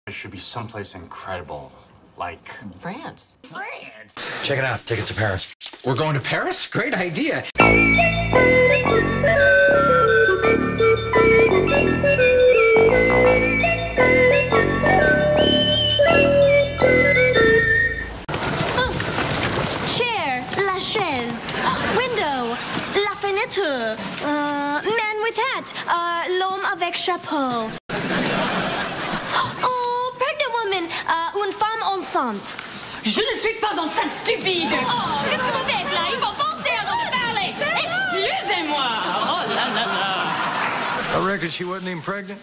It should be someplace incredible, like France. France. Check it out. Tickets to Paris. We're going to Paris? Great idea. Chair, la chaise. Window, la fenêtre. Man with hat, l'homme avec chapeau. Oh, pregnant woman, une femme enceinte. Je ne suis pas enceinte, stupide. Oh, qu'est-ce que vous faites là? Il faut penser avant de parler. Excusez-moi. Oh là là là. I reckon she wasn't even pregnant.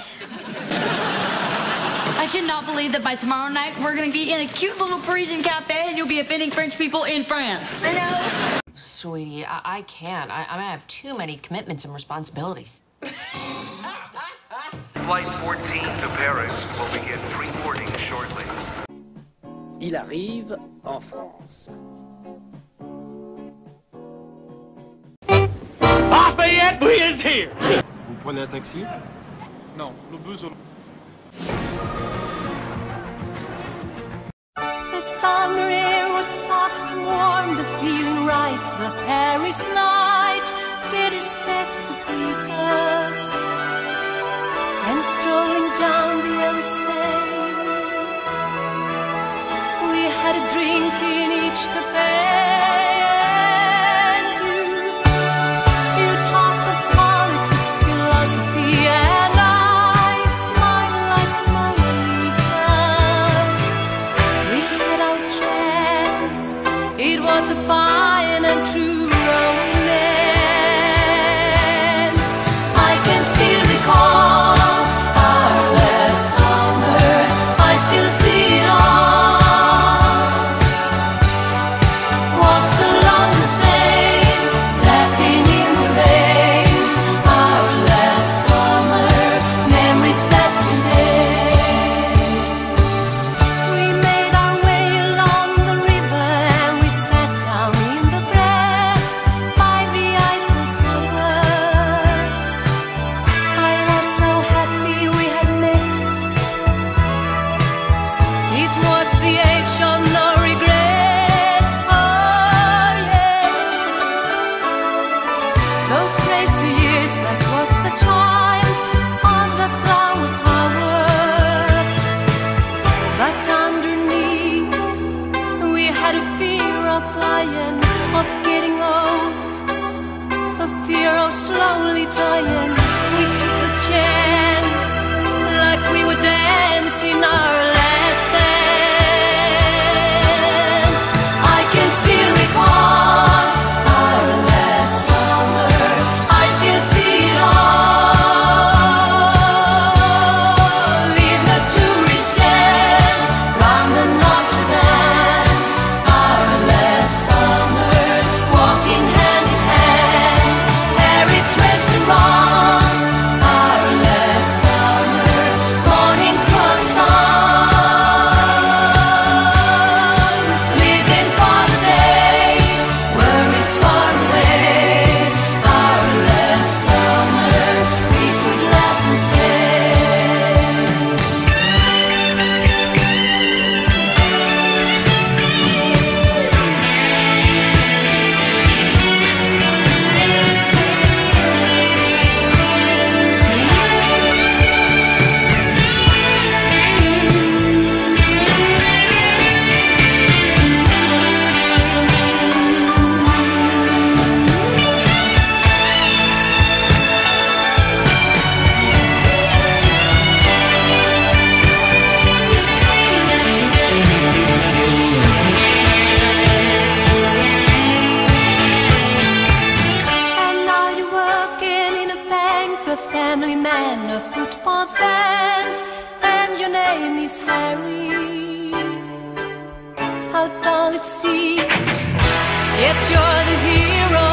I cannot believe that by tomorrow night we're gonna be in a cute little Parisian cafe and you'll be offending French people in France. I know. Sweetie, I can't. I have too many commitments and responsibilities. Flight 14 to Paris will begin pre-boarding shortly. Il arrive en France. Lafayette is here. Vous prenez un taxi? Non, le bus. The summer air was soft and warm, the feeling right, the Paris night did its best to please us. And strolling down the Elysee, we had a drink in each cafe. A fine and true romance. I can still recall our last summer. I still see it all. Walks along the Seine, laughing in the rain. Our last summer, memories that remain. We made our way along the river and we in the grass by the Eiffel Tower. I was so happy we had met. It was the age of no regrets. Oh yes, those crazy years, that was the time of the flower power. But underneath we had a fear of flying, of getting old, a fear of slowly dying. We took the chance, like we were dancing our last dance. I can still recall our last summer. I still see it all in the tourist stand round the Notre Dame. Our last summer, walking hand in hand, Paris restaurants. Our last summer, morning croissants, living for the day, worries far away. Our last summer, we could laugh and family man, a football fan, and your name is Harry. How dull it seems, yet you're the hero.